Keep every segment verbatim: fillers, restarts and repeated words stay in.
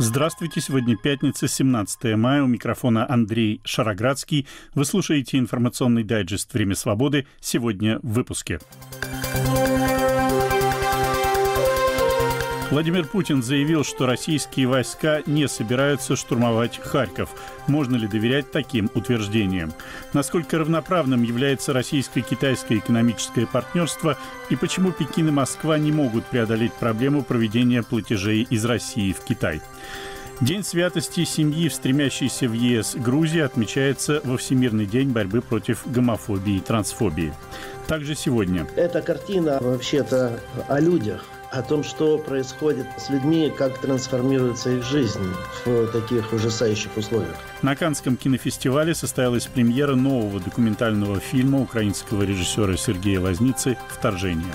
Здравствуйте, сегодня пятница, семнадцатое мая, у микрофона Андрей Шароградский. Вы слушаете информационный дайджест «Время свободы». Сегодня в выпуске. Владимир Путин заявил, что российские войска не собираются штурмовать Харьков. Можно ли доверять таким утверждениям? Насколько равноправным является российско-китайское экономическое партнерство и почему Пекин и Москва не могут преодолеть проблему проведения платежей из России в Китай? День святости семьи, стремящейся в ЕС Грузии, отмечается во Всемирный день борьбы против гомофобии и трансфобии. Также сегодня. Эта картина вообще-то о людях. О том, что происходит с людьми, как трансформируется их жизнь в таких ужасающих условиях. На Каннском кинофестивале состоялась премьера нового документального фильма украинского режиссера Сергея Лазницы «Вторжение».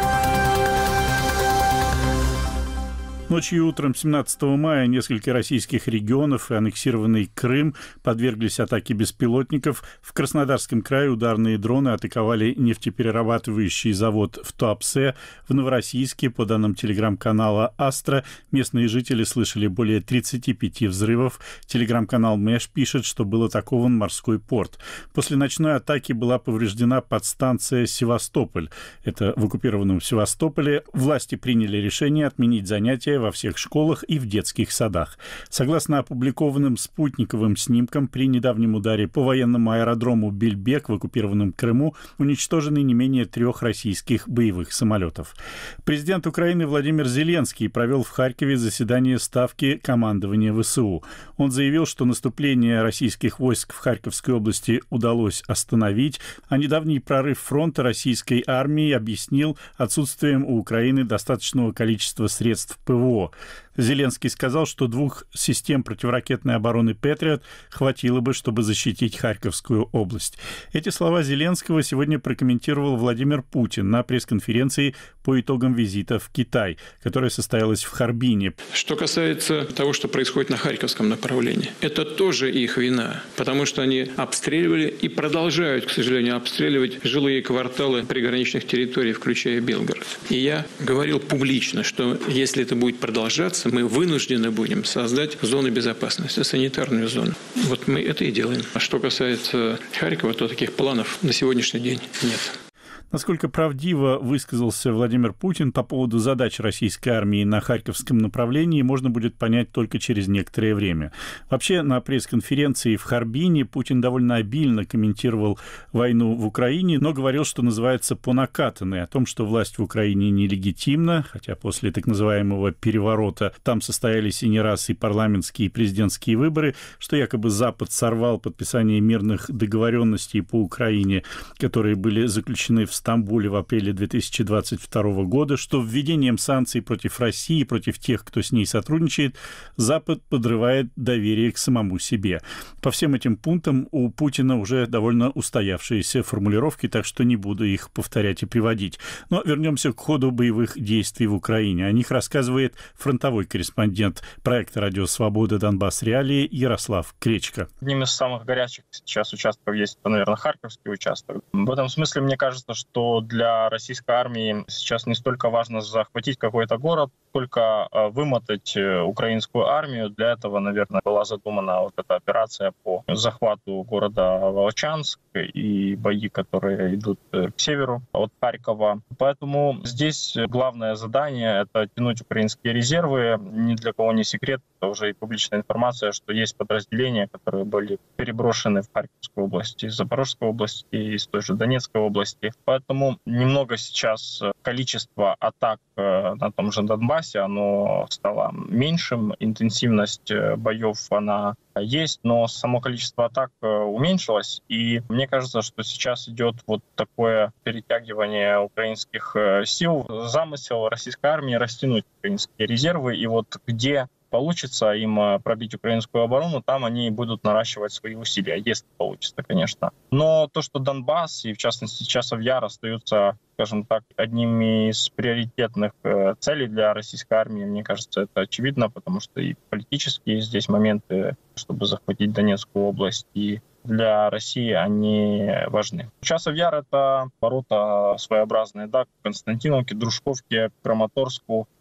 Ночью и утром семнадцатого мая несколько российских регионов и аннексированный Крым подверглись атаке беспилотников. В Краснодарском крае ударные дроны атаковали нефтеперерабатывающий завод в Туапсе. В Новороссийске, по данным телеграм-канала «Астра», местные жители слышали более тридцати пяти взрывов. Телеграм-канал «Мэш» пишет, что был атакован морской порт. После ночной атаки была повреждена подстанция «Севастополь». Это в оккупированном Севастополе. Власти приняли решение отменить занятия во всех школах и в детских садах. Согласно опубликованным спутниковым снимкам, при недавнем ударе по военному аэродрому Бельбек в оккупированном Крыму уничтожены не менее трех российских боевых самолетов. Президент Украины Владимир Зеленский провел в Харькове заседание ставки командования ВСУ. Он заявил, что наступление российских войск в Харьковской области удалось остановить, а недавний прорыв фронта российской армии объяснил отсутствием у Украины достаточного количества средств ПВО. Зеленский сказал, что двух систем противоракетной обороны «Патриот» хватило бы, чтобы защитить Харьковскую область. Эти слова Зеленского сегодня прокомментировал Владимир Путин на пресс-конференции по итогам визита в Китай, которая состоялась в Харбине. Что касается того, что происходит на Харьковском направлении, это тоже их вина, потому что они обстреливали и продолжают, к сожалению, обстреливать жилые кварталы приграничных территорий, включая Белгород. И я говорил публично, что если это будет продолжаться, мы вынуждены будем создать зоны безопасности, санитарную зону. Вот мы это и делаем. А что касается Харькова, то таких планов на сегодняшний день нет. Насколько правдиво высказался Владимир Путин по поводу задач российской армии на Харьковском направлении, можно будет понять только через некоторое время. Вообще, на пресс-конференции в Харбине Путин довольно обильно комментировал войну в Украине, но говорил, что называется, по накатанной, о том, что власть в Украине нелегитимна, хотя после так называемого переворота там состоялись и не раз и парламентские, и президентские выборы, что якобы Запад сорвал подписание мирных договоренностей по Украине, которые были заключены в Стамбуле в апреле две тысячи двадцать второго года, что введением санкций против России, против тех, кто с ней сотрудничает, Запад подрывает доверие к самому себе. По всем этим пунктам у Путина уже довольно устоявшиеся формулировки, так что не буду их повторять и приводить. Но вернемся к ходу боевых действий в Украине. О них рассказывает фронтовой корреспондент проекта «Радио Свобода. Донбасс. Реалии» Ярослав Кречко. Одним из самых горячих сейчас участков есть, наверное, Харьковский участок. В этом смысле, мне кажется, что что для российской армии сейчас не столько важно захватить какой-то город, сколько вымотать украинскую армию. Для этого, наверное, была задумана вот эта операция по захвату города Волчанск и бои, которые идут к северу от Харькова. Поэтому здесь главное задание — это тянуть украинские резервы. Ни для кого не секрет, это уже и публичная информация, что есть подразделения, которые были переброшены в Харьковскую область, из Запорожской области, из той же Донецкой области. Поэтому немного сейчас количество атак на том же Донбассе, оно стало меньшим, интенсивность боев, она есть, но само количество атак уменьшилось, и мне кажется, что сейчас идет вот такое перетягивание украинских сил, замысел российской армии растянуть украинские резервы, и вот где получится им пробить украинскую оборону, там они будут наращивать свои усилия, если получится, конечно. Но то, что Донбасс и, в частности, Часов Яр остаются, скажем так, одними из приоритетных целей для российской армии, мне кажется, это очевидно, потому что и политические здесь моменты, чтобы захватить Донецкую область, и для России они важны. Часов Яр — это ворота своеобразные, да, к Константиновке, Дружковке, Краматорску.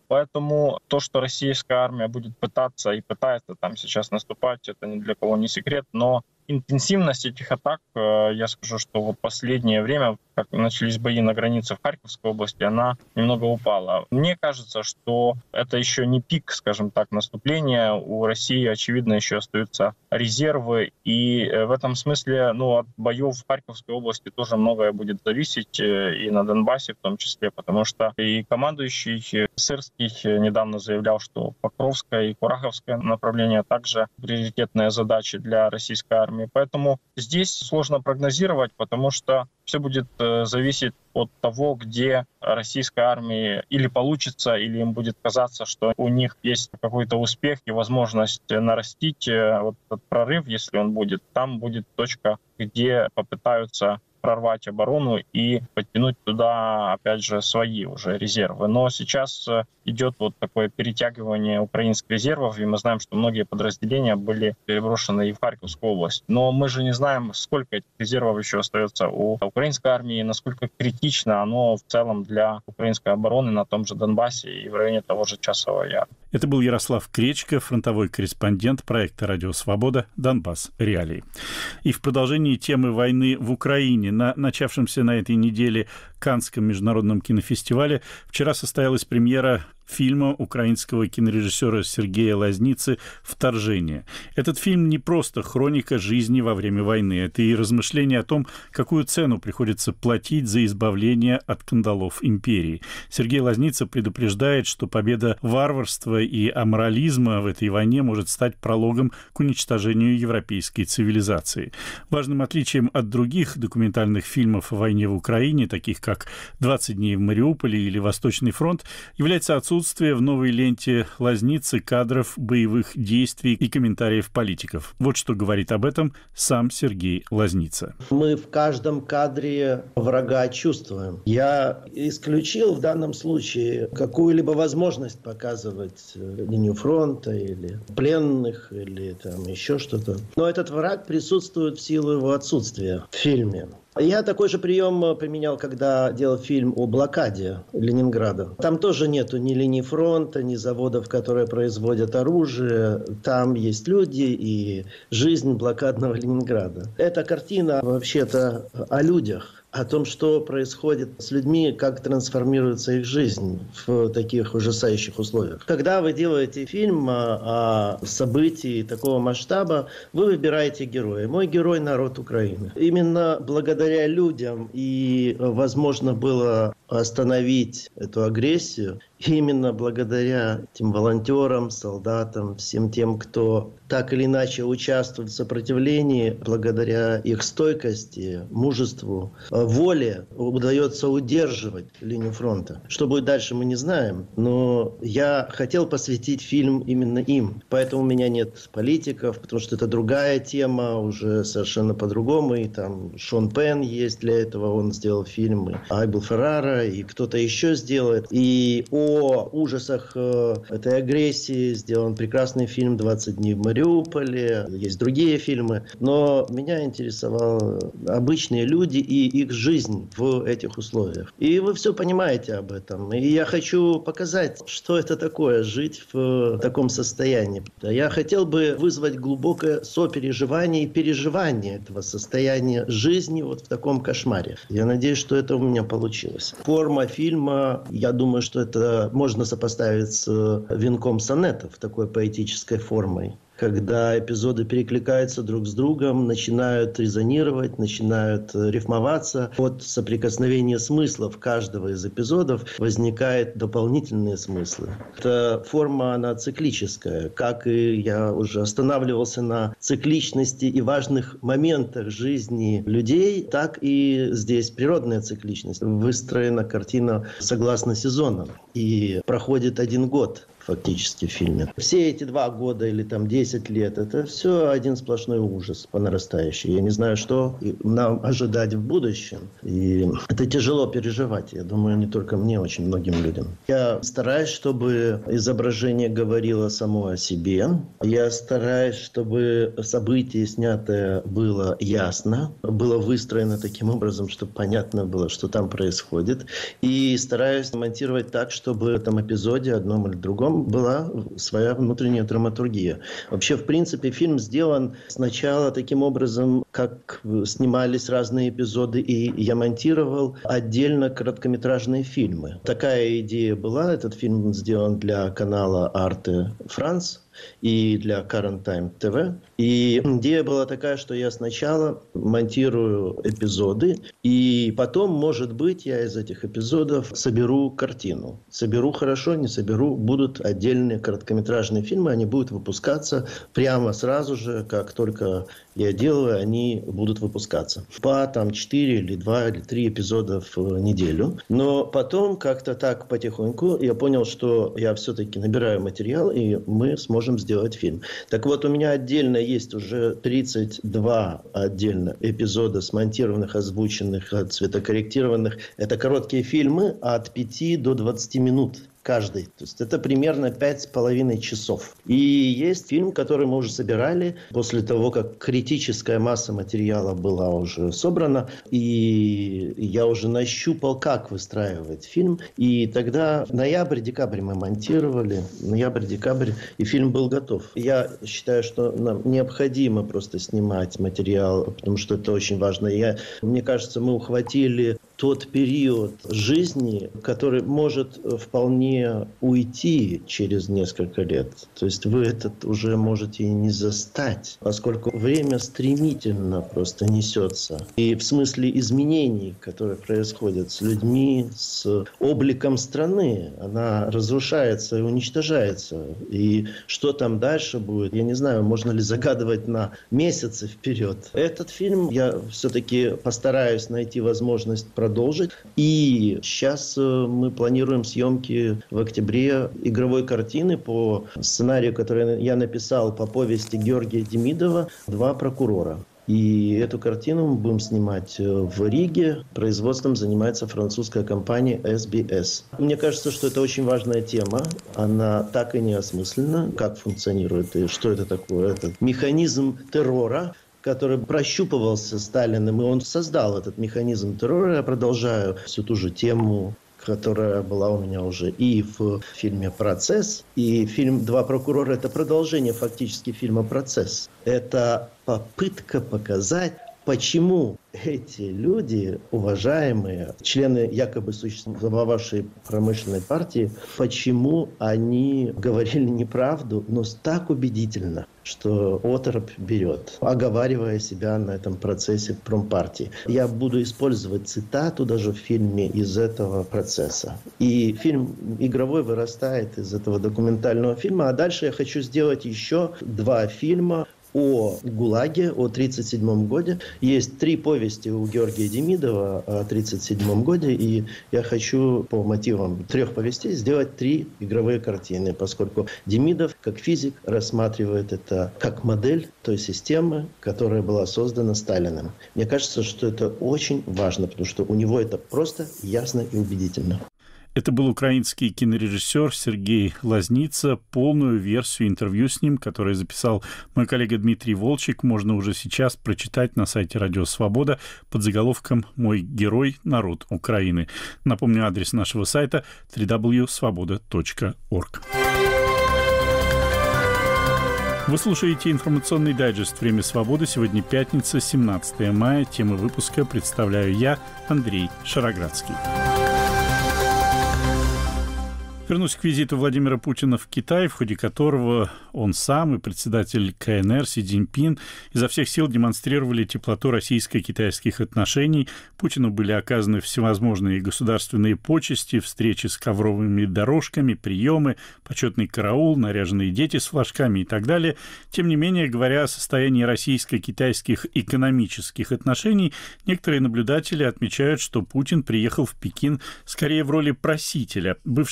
Поэтому то, что российская армия будет пытаться и пытается там сейчас наступать, это ни для кого не секрет, но интенсивность этих атак, я скажу, что вот последнее время, как начались бои на границе в Харьковской области, она немного упала. Мне кажется, что это еще не пик, скажем так, наступления. У России, очевидно, еще остаются резервы. И в этом смысле, ну, от боев в Харьковской области тоже многое будет зависеть, и на Донбассе в том числе, потому что и командующий Сырский недавно заявлял, что Покровское и Кураховское направление также приоритетная задача для российской армии. Поэтому здесь сложно прогнозировать, потому что все будет зависеть от того, где российской армии или получится, или им будет казаться, что у них есть какой-то успех и возможность нарастить вот этот прорыв, если он будет. Там будет точка, где попытаются прорвать оборону и подтянуть туда, опять же, свои уже резервы. Но сейчас идет вот такое перетягивание украинских резервов, и мы знаем, что многие подразделения были переброшены и в Харьковскую область. Но мы же не знаем, сколько этих резервов еще остается у украинской армии, насколько критично оно в целом для украинской обороны на том же Донбассе и в районе того же Часового Яра. Это был Ярослав Кречко, фронтовой корреспондент проекта «Радио Свобода. Донбасс. Реалии». И в продолжении темы войны в Украине на начавшемся на этой неделе Каннском международном кинофестивале вчера состоялась премьера фильма украинского кинорежиссера Сергея Лазницы «Вторжение». Этот фильм не просто хроника жизни во время войны, это и размышление о том, какую цену приходится платить за избавление от кандалов империи. Сергей Лазница предупреждает, что победа варварства и аморализма в этой войне может стать прологом к уничтожению европейской цивилизации. Важным отличием от других документальных фильмов о войне в Украине, таких как «двадцать дней в Мариуполе» или «Восточный фронт», является отсутствие Отсутствие в новой ленте Лазницы кадров боевых действий и комментариев политиков. Вот что говорит об этом сам Сергей Лазница. Мы в каждом кадре врага чувствуем. Я исключил в данном случае какую-либо возможность показывать линию фронта или пленных, или там еще что-то. Но этот враг присутствует в силу его отсутствия в фильме. Я такой же прием применял, когда делал фильм о блокаде Ленинграда. Там тоже нету ни линии фронта, ни заводов, которые производят оружие. Там есть люди и жизнь блокадного Ленинграда. Эта картина вообще-то о людях. О том, что происходит с людьми, как трансформируется их жизнь в таких ужасающих условиях. Когда вы делаете фильм о событии такого масштаба, вы выбираете героя. Мой герой – народ Украины. Именно благодаря людям и возможно было остановить эту агрессию, именно благодаря этим волонтерам, солдатам, всем тем, кто так или иначе участвует в сопротивлении, благодаря их стойкости, мужеству, воле удается удерживать линию фронта. Что будет дальше, мы не знаем, но я хотел посвятить фильм именно им. Поэтому у меня нет политиков, потому что это другая тема, уже совершенно по-другому. И там Шон Пен есть для этого, он сделал фильмы. Айбел Феррара и кто-то еще сделает. И о ужасах э, этой агрессии сделан прекрасный фильм «двадцать дней в Мариуполе». Есть другие фильмы. Но меня интересовали обычные люди и их жизнь в этих условиях. И вы все понимаете об этом. И я хочу показать, что это такое жить в таком состоянии. Я хотел бы вызвать глубокое сопереживание и переживание этого состояния жизни вот в таком кошмаре. Я надеюсь, что это у меня получилось. Форма фильма, я думаю, что это можно сопоставить с «Венком сонетов», такой поэтической формой. Когда эпизоды перекликаются друг с другом, начинают резонировать, начинают рифмоваться. От соприкосновения смыслов каждого из эпизодов возникают дополнительные смыслы. Эта форма, она циклическая. Как и я уже останавливался на цикличности и важных моментах жизни людей, так и здесь природная цикличность. Выстроена картина согласно сезонам. И проходит один год фактически в фильме. Все эти два года или там десять лет, это все один сплошной ужас по нарастающей. Я не знаю, что нам ожидать в будущем. И это тяжело переживать. Я думаю, не только мне, очень многим людям. Я стараюсь, чтобы изображение говорило само о себе. Я стараюсь, чтобы событие снятое было ясно, было выстроено таким образом, чтобы понятно было, что там происходит. И стараюсь монтировать так, чтобы в этом эпизоде, одном или другом, была своя внутренняя драматургия. Вообще, в принципе, фильм сделан сначала таким образом, как снимались разные эпизоды, и я монтировал отдельно короткометражные фильмы. Такая идея была. Этот фильм сделан для канала Arte France и для Current Time ти ви. И идея была такая, что я сначала монтирую эпизоды, и потом, может быть, я из этих эпизодов соберу картину. Соберу хорошо, не соберу, будут отдельные короткометражные фильмы, они будут выпускаться прямо сразу же, как только я делаю, они будут выпускаться. По там четыре или два или три эпизода в неделю. Но потом как-то так потихоньку я понял, что я все-таки набираю материал, и мы сможем сделать фильм. Так вот, у меня отдельно есть уже тридцать два отдельно эпизода смонтированных, озвученных, цветокорректированных. Это короткие фильмы от пяти до двадцати минут. Каждый. То есть это примерно пять с половиной часов. И есть фильм, который мы уже собирали после того, как критическая масса материала была уже собрана. И я уже нащупал, как выстраивать фильм. И тогда ноябрь-декабрь мы монтировали. Ноябрь-декабрь. И фильм был готов. Я считаю, что нам необходимо просто снимать материал, потому что это очень важно. Я, мне кажется, мы ухватили тот период жизни, который может вполне уйти через несколько лет. То есть вы этот уже можете и не застать, поскольку время стремительно просто несется. И в смысле изменений, которые происходят с людьми, с обликом страны, она разрушается и уничтожается. И что там дальше будет, я не знаю, можно ли загадывать на месяцы вперед. Этот фильм я все-таки постараюсь найти возможность продолжить. И сейчас мы планируем съемки в октябре игровой картины по сценарию, который я написал по повести Георгия Демидова «Два прокурора». И эту картину мы будем снимать в Риге. Производством занимается французская компания эс би эс. Мне кажется, что это очень важная тема. Она так и не осмыслена, как функционирует и что это такое. Это механизм террора, который прощупывался Сталиным, и он создал этот механизм террора. Я продолжаю всю ту же тему, которая была у меня уже и в фильме «Процесс», и фильм «Два прокурора» — это продолжение фактически фильма «Процесс». Это попытка показать, почему эти люди, уважаемые, члены якобы существовавшей промышленной партии, почему они говорили неправду, но так убедительно, что оторопь берет, оговаривая себя на этом процессе промпартии. Я буду использовать цитату даже в фильме из этого процесса. И фильм игровой вырастает из этого документального фильма. А дальше я хочу сделать еще два фильма о ГУЛАГе, о тридцать седьмом годе. Есть три повести у Георгия Демидова о тридцать седьмом годе, и я хочу по мотивам трех повестей сделать три игровые картины, поскольку Демидов, как физик, рассматривает это как модель той системы, которая была создана Сталиным. Мне кажется, что это очень важно, потому что у него это просто ясно и убедительно. Это был украинский кинорежиссер Сергей Лазница. Полную версию интервью с ним, которое записал мой коллега Дмитрий Волчек, можно уже сейчас прочитать на сайте Радио Свобода под заголовком «Мой герой. Народ Украины». Напомню, адрес нашего сайта дабл ю дабл ю дабл ю точка свобода точка орг. Вы слушаете информационный дайджест «Время свободы». Сегодня пятница, семнадцатое мая. Тему выпуска представляю я, Андрей Шароградский. Вернусь к визиту Владимира Путина в Китай, в ходе которого он сам и председатель ка эн эр Си Цзиньпин изо всех сил демонстрировали теплоту российско-китайских отношений. Путину были оказаны всевозможные государственные почести, встречи с ковровыми дорожками, приемы, почетный караул, наряженные дети с флажками и так далее. Тем не менее, говоря о состоянии российско-китайских экономических отношений, некоторые наблюдатели отмечают, что Путин приехал в Пекин скорее в роли просителя. Бывший российский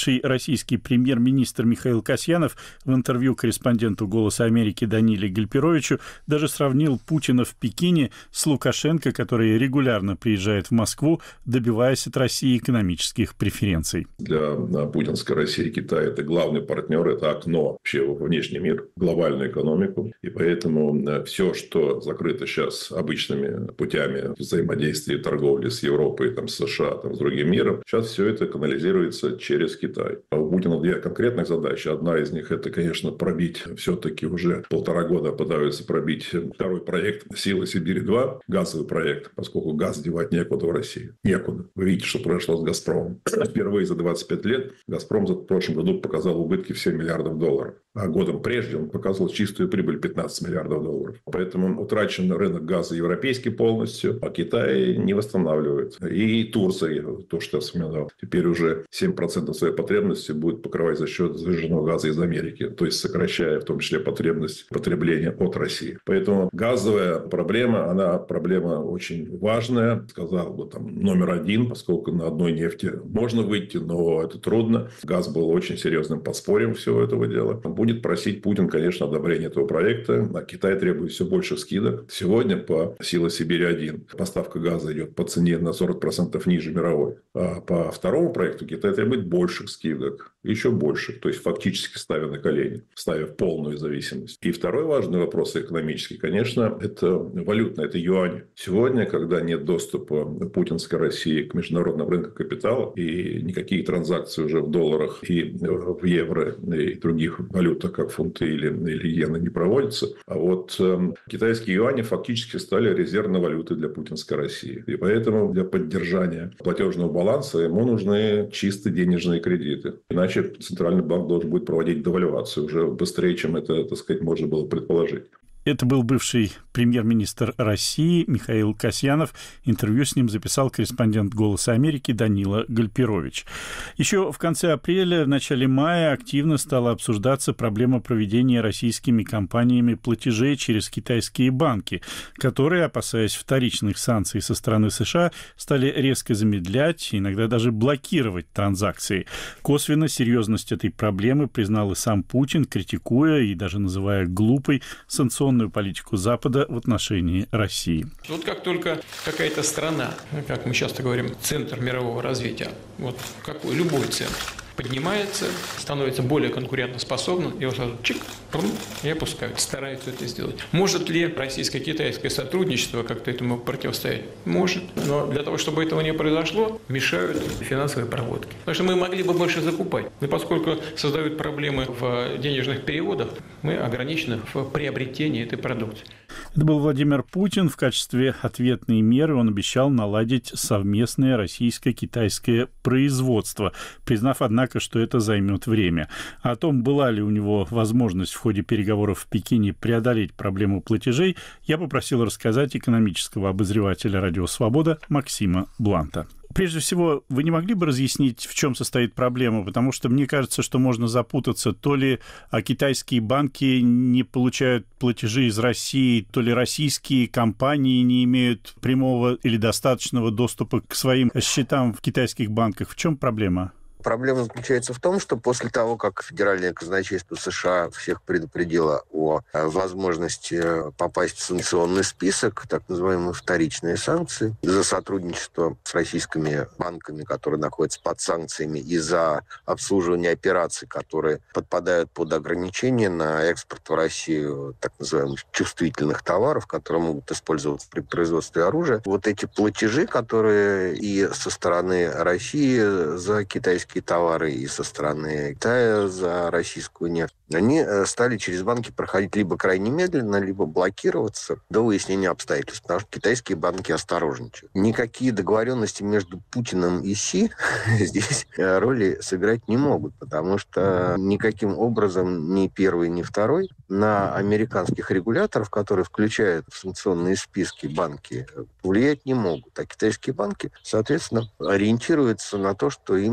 российский премьер-министр Михаил Касьянов в интервью корреспонденту «Голоса Америки» Даниле Гальперовичу даже сравнил Путина в Пекине с Лукашенко, который регулярно приезжает в Москву, добиваясь от России экономических преференций. Для путинской России Китай – это главный партнер, это окно вообще во внешний мир, глобальную экономику. И поэтому все, что закрыто сейчас обычными путями взаимодействия и торговли с Европой, там, с США, там, с другим миром, сейчас все это канализируется через Китай. А у Путина две конкретных задачи. Одна из них – это, конечно, пробить, все-таки уже полтора года пытаются пробить второй проект «Сила Сибири-два», газовый проект, поскольку газ девать некуда в России. Некуда. Вы видите, что произошло с «Газпромом». Впервые за двадцать пять лет «Газпром» в прошлом году показал убытки в семь миллиардов долларов. А годом прежде он показывал чистую прибыль пятнадцать миллиардов долларов. Поэтому утрачен рынок газа европейский полностью, а Китай не восстанавливает. И Турция, то, что я вспоминал, теперь уже семь процентов своей потребности будет покрывать за счет сжиженного газа из Америки, то есть сокращая в том числе потребность потребления от России. Поэтому газовая проблема, она проблема очень важная, сказал бы там номер один, поскольку на одной нефти можно выйти, но это трудно. Газ был очень серьезным подспорьем всего этого дела. Будет просить Путин, конечно, одобрения этого проекта. А Китай требует все больших скидок. Сегодня по «Сила Сибири-один» поставка газа идет по цене на сорок процентов ниже мировой. А по второму проекту Китай требует больших скидок. Еще больше. То есть, фактически ставя на колени. Ставя в полную зависимость. И второй важный вопрос экономический, конечно, это валютный, это юань. Сегодня, когда нет доступа путинской России к международным рынкам капитала и никакие транзакции уже в долларах и в евро и других валютах, как фунты или, или иены, не проводятся. А вот э, китайские юани фактически стали резервной валютой для путинской России. И поэтому для поддержания платежного баланса ему нужны чистые денежные кредиты. Иначе Центральный банк должен будет проводить девальвацию уже быстрее, чем это, так сказать, можно было предположить. Это был бывший премьер-министр России Михаил Касьянов. Интервью с ним записал корреспондент «Голоса Америки» Данила Гальперович. Еще в конце апреля, в начале мая активно стала обсуждаться проблема проведения российскими компаниями платежей через китайские банки, которые, опасаясь вторичных санкций со стороны США, стали резко замедлять, иногда даже блокировать транзакции. Косвенно серьезность этой проблемы признал и сам Путин, критикуя и даже называя глупой санкционную политику Запада в отношении России. Вот как только какая-то страна, как мы часто говорим, центр мирового развития, вот какой, любой центр, поднимается, становится более конкурентоспособным, и вот сразу чик, прум, и опускают, стараются это сделать. Может ли российско-китайское сотрудничество как-то этому противостоять? Может. Но для того, чтобы этого не произошло, мешают финансовые проводки. Потому что мы могли бы больше закупать. Но поскольку создают проблемы в денежных переводах, мы ограничены в приобретении этой продукции. Это был Владимир Путин. В качестве ответной меры он обещал наладить совместное российско-китайское производство, признав, однако, что это займет время. О том, была ли у него возможность в ходе переговоров в Пекине преодолеть проблему платежей, я попросил рассказать экономического обозревателя «Радио Свобода» Максима Бланта. Прежде всего, вы не могли бы разъяснить, в чем состоит проблема? Потому что мне кажется, что можно запутаться. То ли китайские банки не получают платежи из России, то ли российские компании не имеют прямого или достаточного доступа к своим счетам в китайских банках. В чем проблема? Проблема заключается в том, что после того, как Федеральное казначейство США всех предупредило о возможности попасть в санкционный список, так называемые вторичные санкции, за сотрудничество с российскими банками, которые находятся под санкциями, и за обслуживание операций, которые подпадают под ограничения на экспорт в Россию так называемых чувствительных товаров, которые могут использоваться при производстве оружия. Вот эти платежи, которые и со стороны России за китайские товары и со стороны Китая за российскую нефть, они стали через банки проходить либо крайне медленно, либо блокироваться до выяснения обстоятельств, потому что китайские банки осторожничают. Никакие договоренности между Путиным и Си здесь роли сыграть не могут, потому что никаким образом ни первый, ни второй на американских регуляторов, которые включают в санкционные списки банки, влиять не могут. А китайские банки, соответственно, ориентируются на то, что им нужно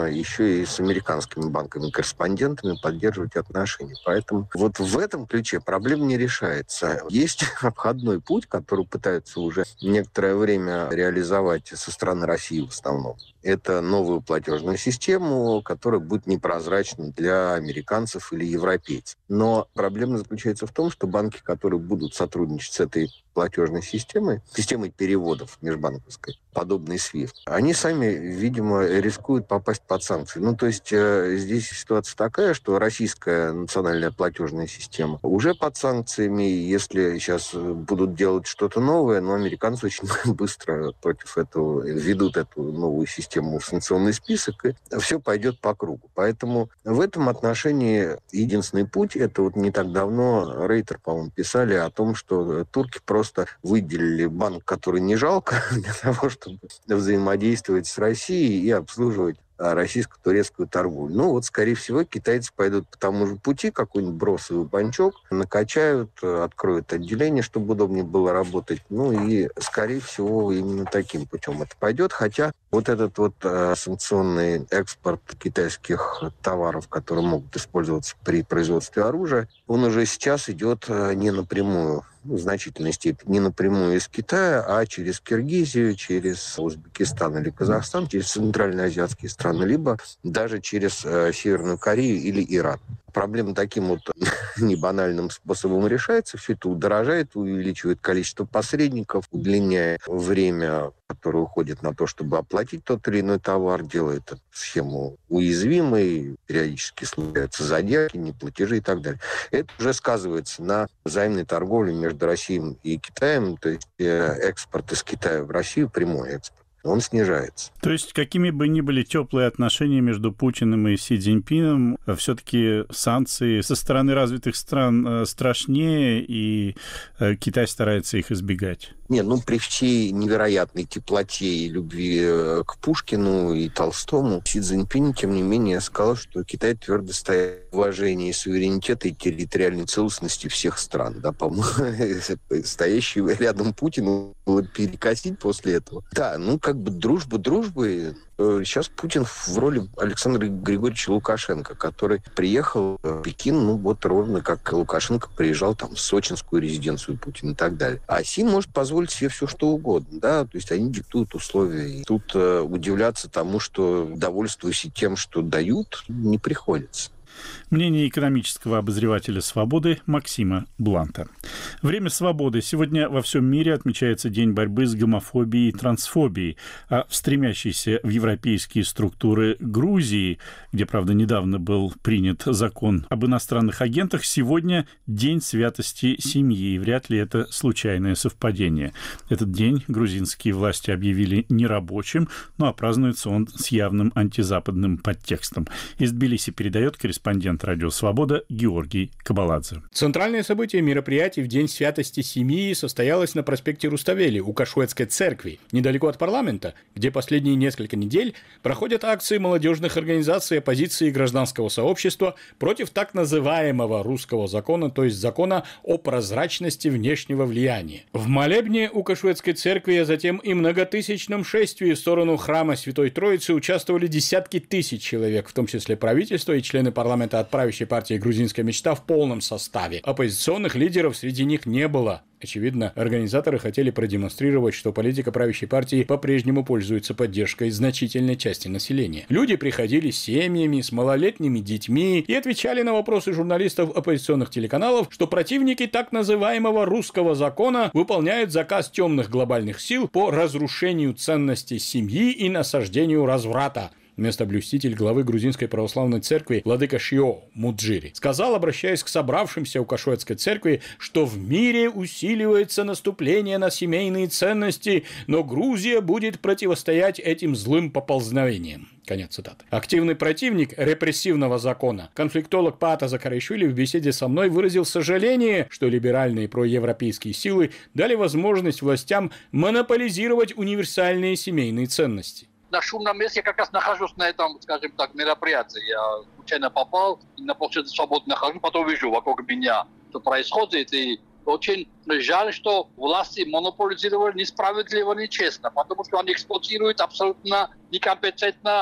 нужно еще и с американскими банками-корреспондентами поддерживать отношения. Поэтому вот в этом ключе проблема не решается. Есть обходной путь, который пытаются уже некоторое время реализовать со стороны России в основном. Это новую платежную систему, которая будет непрозрачна для американцев или европейцев. Но проблема заключается в том, что банки, которые будут сотрудничать с этой платежной системой, системой переводов межбанковской, подобной свифт, они сами, видимо, рискуют попасть под санкции. Ну, то есть э, здесь ситуация такая, что российская национальная платежная система уже под санкциями. Если сейчас будут делать что-то новое, но американцы очень быстро против этого ведут эту новую систему в санкционный список, и все пойдет по кругу. Поэтому в этом отношении единственный путь, это вот не так давно Рейтер, по-моему, писали о том, что турки просто выделили банк, который не жалко, для того, чтобы взаимодействовать с Россией и обслуживать российско-турецкую торговлю. Ну, вот, скорее всего, китайцы пойдут по тому же пути, какой-нибудь бросовый банчок, накачают, откроют отделение, чтобы удобнее было работать. Ну, и, скорее всего, именно таким путем это пойдет. Хотя вот этот вот э, санкционный экспорт китайских товаров, которые могут использоваться при производстве оружия, он уже сейчас идет э, не напрямую, в значительной степени, не напрямую из Китая, а через Киргизию, через Узбекистан или Казахстан, через центральноазиатские страны, либо даже через э, Северную Корею или Иран. Проблема таким вот небанальным способом решается. Все это удорожает, увеличивает количество посредников, удлиняет время, которое уходит на то, чтобы оплатить тот или иной товар, делает эту схему уязвимой, периодически случаются задержки, неплатежи и так далее. Это уже сказывается на взаимной торговле между Россией и Китаем, то есть экспорт из Китая в Россию, прямой экспорт, он снижается. То есть, какими бы ни были теплые отношения между Путиным и Си Цзиньпином, все-таки санкции со стороны развитых стран страшнее, и Китай старается их избегать? Не, ну, при всей невероятной теплоте и любви к Пушкину и Толстому, Си Цзиньпин, тем не менее, сказал, что Китай твердо стоит в уважении суверенитета и территориальной целостности всех стран. Да, по-моему, стоящий рядом Путин было перекосить после этого. Да, ну, как бы дружба дружбой. Сейчас Путин в роли Александра Григорьевича Лукашенко, который приехал в Пекин, ну, вот ровно как Лукашенко приезжал там в сочинскую резиденцию Путина и так далее. А Си может позволить себе все, что угодно, да, то есть они диктуют условия. И тут э, удивляться тому, что довольствуясь тем, что дают, не приходится. Мнение экономического обозревателя «Свободы» Максима Бланта. Время свободы. Сегодня во всем мире отмечается День борьбы с гомофобией и трансфобией, а в стремящейся в европейские структуры Грузии, где, правда, недавно был принят закон об иностранных агентах, сегодня День святости семьи, и вряд ли это случайное совпадение. Этот день грузинские власти объявили нерабочим, ну а празднуется он с явным антизападным подтекстом. Из Тбилиси передает корреспондент «Радио Свобода» Георгий Кабаладзе. Центральное событие мероприятий в День святости семьи состоялось на проспекте Руставели у Кашуэцкой церкви, недалеко от парламента, где последние несколько недель проходят акции молодежных организаций, оппозиции и гражданского сообщества против так называемого русского закона, то есть закона о прозрачности внешнего влияния. В молебне у Кашуэцкой церкви, а затем и многотысячном шествии в сторону храма Святой Троицы участвовали десятки тысяч человек, в том числе правительство и члены парламента от правящей партии «Грузинская мечта» в полном составе. Оппозиционных лидеров среди них не было. Очевидно, организаторы хотели продемонстрировать, что политика правящей партии по-прежнему пользуется поддержкой значительной части населения. Люди приходили с семьями, с малолетними детьми и отвечали на вопросы журналистов оппозиционных телеканалов, что противники так называемого русского закона выполняют заказ темных глобальных сил по разрушению ценностей семьи и насаждению разврата. Местоблюститель главы Грузинской православной церкви владыка Шио Муджири сказал, обращаясь к собравшимся у Кашуэцкой церкви, что в мире усиливается наступление на семейные ценности, но Грузия будет противостоять этим злым поползновениям. Конец цитаты. Активный противник репрессивного закона, конфликтолог Паата Закаришвили в беседе со мной выразил сожаление, что либеральные проевропейские силы дали возможность властям монополизировать универсальные семейные ценности. На шумном месте я как раз нахожусь на этом, скажем так, мероприятии. Я случайно попал, на площади Свободы нахожусь, потом вижу вокруг меня, что происходит. И очень жаль, что власти монополизировали несправедливо, нечестно, потому что они эксплуатируют абсолютно некомпетентно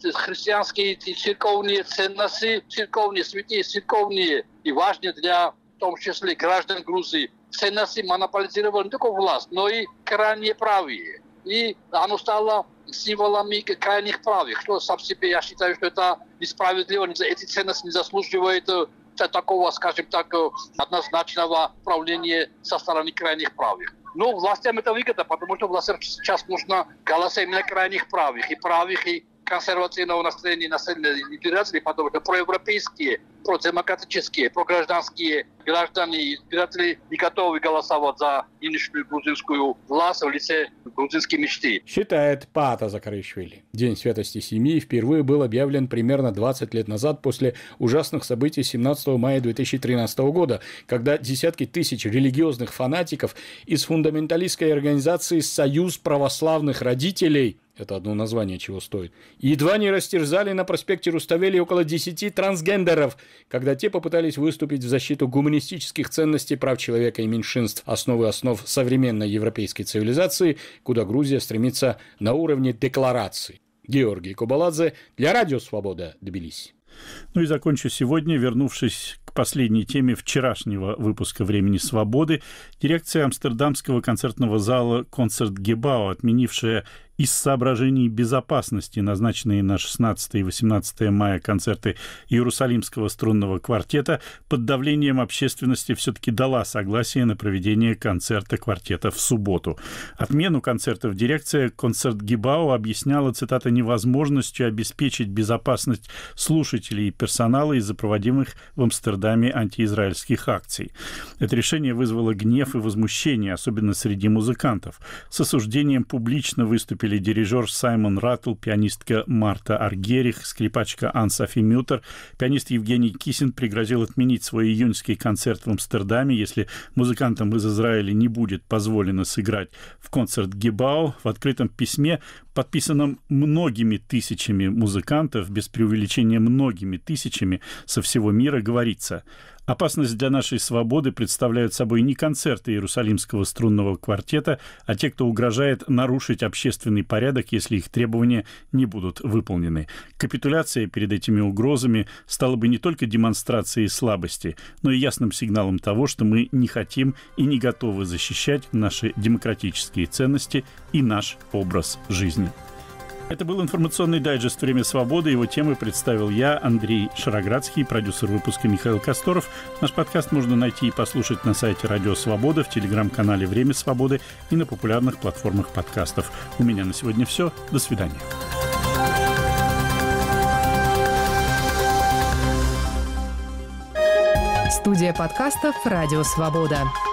христианские и церковные ценности, церковные святые, церковные и важные для, в том числе, граждан Грузии, ценности монополизировали не только власть, но и крайне правые. И оно стало символами крайних правых, что сам себе я считаю, что это несправедливо, эти ценности не заслуживают такого, скажем так, однозначного правления со стороны крайних правых. Но властям это выгодно, потому что властям сейчас нужно голоса именно крайних правых, и правых, и консервативного настроения населения избирателей, потому что проевропейские, продемократические, програжданские граждане и избиратели не готовы голосовать за нынешнюю грузинскую власть в лице грузинской мечты. Считает Паата Закаришвили. День святости семьи впервые был объявлен примерно двадцать лет назад после ужасных событий семнадцатого мая две тысячи тринадцатого года, когда десятки тысяч религиозных фанатиков из фундаменталистской организации «Союз православных родителей», это одно название чего стоит, едва не растерзали на проспекте Руставели около десяти трансгендеров, когда те попытались выступить в защиту гуманистических ценностей прав человека и меньшинств, основы основ современной европейской цивилизации, куда Грузия стремится на уровне декларации. Георгий Кобаладзе для Радио Свобода, Тбилиси. Ну и закончу сегодня, вернувшись к последней теме вчерашнего выпуска «Времени свободы». Дирекция амстердамского концертного зала «Концертгебау», отменившая из соображений безопасности назначенные на шестнадцатое и восемнадцатое мая концерты Иерусалимского струнного квартета, под давлением общественности все-таки дала согласие на проведение концерта квартета в субботу. Отмену концертов дирекция «Концертгебау» объясняла, цитата, невозможностью обеспечить безопасность слушателей и персонала из-за проводимых в Амстердаме антиизраильских акций. Это решение вызвало гнев и возмущение, особенно среди музыкантов. С осуждением публично выступили дирижер Саймон Раттл, пианистка Марта Аргерих, скрипачка Ан-Софи Мютер. Пианист Евгений Кисин пригрозил отменить свой июньский концерт в Амстердаме, если музыкантам из Израиля не будет позволено сыграть в Концертгебау. В открытом письме, подписанном многими тысячами музыкантов, без преувеличения многими тысячами со всего мира, говорится: опасность для нашей свободы представляют собой не концерты Иерусалимского струнного квартета, а те, кто угрожает нарушить общественный порядок, если их требования не будут выполнены. Капитуляция перед этими угрозами стала бы не только демонстрацией слабости, но и ясным сигналом того, что мы не хотим и не готовы защищать наши демократические ценности и наш образ жизни. Это был информационный дайджест «Время свободы». Его темы представил я, Андрей Шароградский, продюсер выпуска Михаил Косторов. Наш подкаст можно найти и послушать на сайте Радио Свобода, в телеграм-канале «Время свободы» и на популярных платформах подкастов. У меня на сегодня все. До свидания. Студия подкастов «Радио Свобода».